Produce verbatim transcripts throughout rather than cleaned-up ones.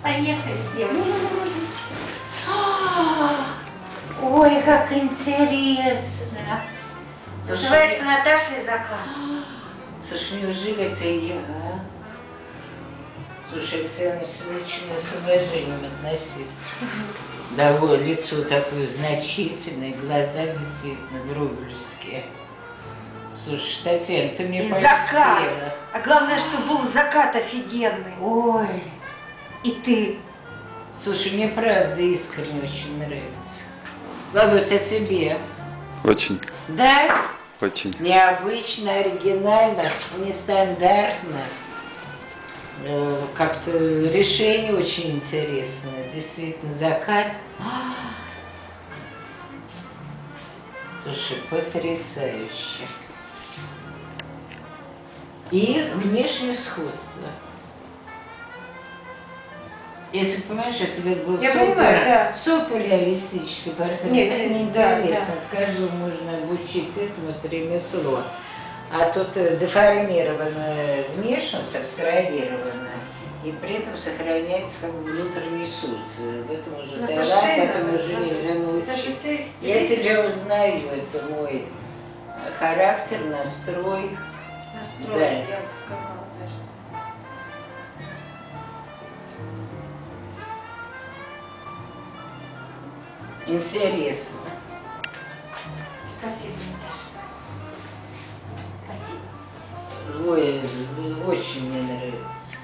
Поехали, девочки. Ой, как интересно. Называется Наташа и закат. Слушай, неужели это я, а? Слушай, Оксана, начинаю с уважением относиться. Да вот, лицо такое значительное, глаза действительно врублевские. Слушай, Татьяна, ты мне закат. А главное, что был закат офигенный. Ой. И ты. Слушай, мне правда искренне очень нравится. Володь, а тебе? Очень. Да? Очень. Необычно, оригинально, нестандартно. Как-то решение очень интересное. Действительно, закат. Слушай, потрясающе. И внешнее сходство. Если понимаешь, если это был Я супер, понимаю, да. супер реалистический портрет, Нет, это нет, неинтересно. да, Каждому можно обучить этому, это ремесло. А тут деформированная внешность, абстрагированная, и при этом сохраняется как бы внутренний суть. В этом уже Но талант, ты, этому уже надо, нельзя научить. ты, Я себя узнаю, это мой характер, настрой. Настрой, Да. я бы сказала даже. Интересно. Спасибо, Наташа. Спасибо. Ой, очень мне нравится.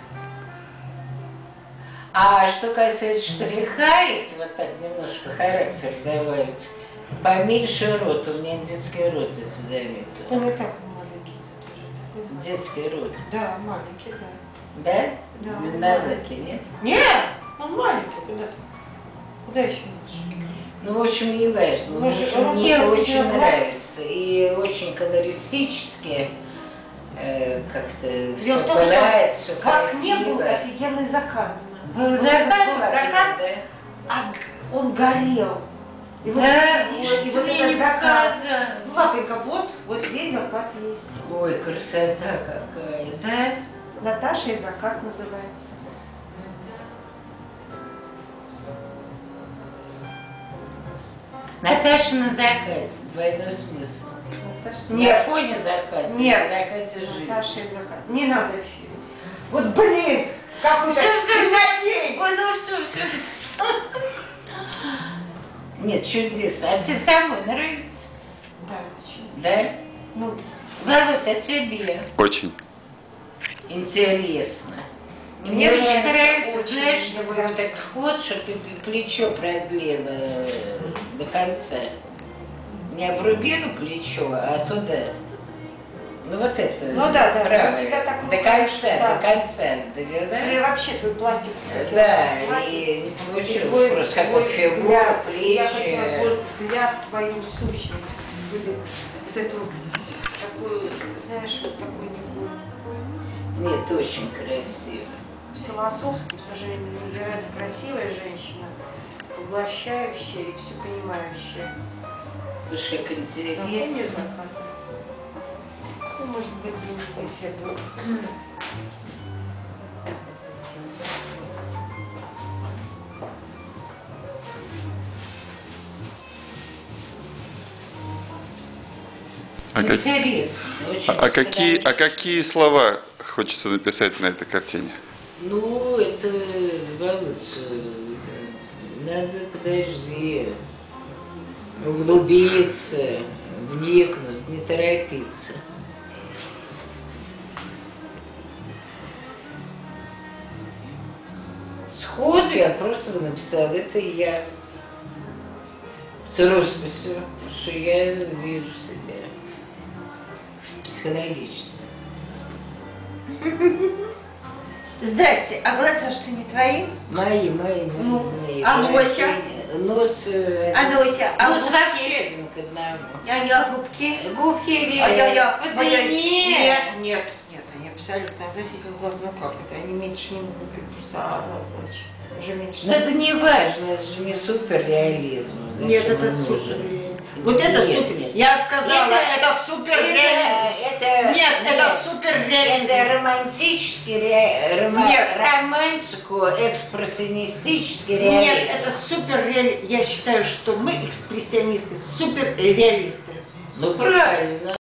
А что касается штриха, если вот так немножко характер добавить, поменьше рот, у меня детский рот, если заметила. Он и так маленький. Детский рот. Да, маленький, да. Да? Да. На лаке, нет? Нет, он маленький, куда ты? Куда еще лучше? Ну, в общем, не важно. Мы В же общем, мне руки очень себе нравится. И очень колористически э, как-то все Дело в том, что нравится, все как не был красиво. офигенный закат. Был Вот закат, этот был во закат, время, а он горел. И вот да? ты сидишь, Вот и ты вот мне этот не закат. показала. Ну, папенька, вот, вот здесь закат есть. Да? Ой, красота какая, да? Наташа и закат называется. Наташа на закате, двойной смысл. Наташа. На Нет, фоне заката, Нет. на закате жизни. Наташа и закат. Не надо фильм. Вот блин, какой-то Всё, всё, всё. пиздатей. Ой, ну все, все, все. Нет, чудесно. А тебе самой нравится? Да, очень. Да? Ну, Володь, а тебе? Очень. Интересно. Мне, Мне очень нравится, нравится, очень. знаешь, что вот этот ход, что ты плечо продлила до конца. Не обрубила плечо, а туда. Ну вот это. Ну да, да. Правое. У тебя так до рукаешь, конца, да. до конца довела. ну и вообще твой пластик. Да, Пластик. и не И получилось твой- просто как твой вот фигура, взгляд. Я хотела плечи. твой взгляд, твою сущность. Вот эту такую, знаешь, вот такую некую Нет, очень красиво. философскую, в то же время невероятно красивая женщина, поглощающая и все понимающая. Слушай, как Ну, не интересно. закат. Ну, может быть, не здесь я буду. А, как- Интересно. Очень а- а какие, а педагогично. какие слова хочется написать на этой картине? Ну, это, Володь, надо, подожди, углубиться, вникнуть, не торопиться. Сходу я просто написала, это я. С росписью, что я вижу себя психологически. Здрасте, а глаза что, не твои? Мои, мои, мои, Ну, мои. а Нося? Нос, э, А Нося, а нос губки? вообще один к одному. А я губки? Губки или... Ай-яй-яй, Вот ай-яй. и нет. Нет, нет, нет, они абсолютно относительно глаз, ну как это, они меньше не могут быть, просто однозначно. Уже меньше. Но это не важно, это же не суперреализм. Зачем Нет, это он нужен? супер. Вот это Нет, супер. нет. Я сказала, Это- это, супер Это, реализм. это, Нет, это супер реализм. Это романтический ре, рома- Нет. романтику, экспрессионистический реализм. Нет, это супер реализм. Я считаю, что мы, экспрессионисты, супер реалисты. Ну правильно.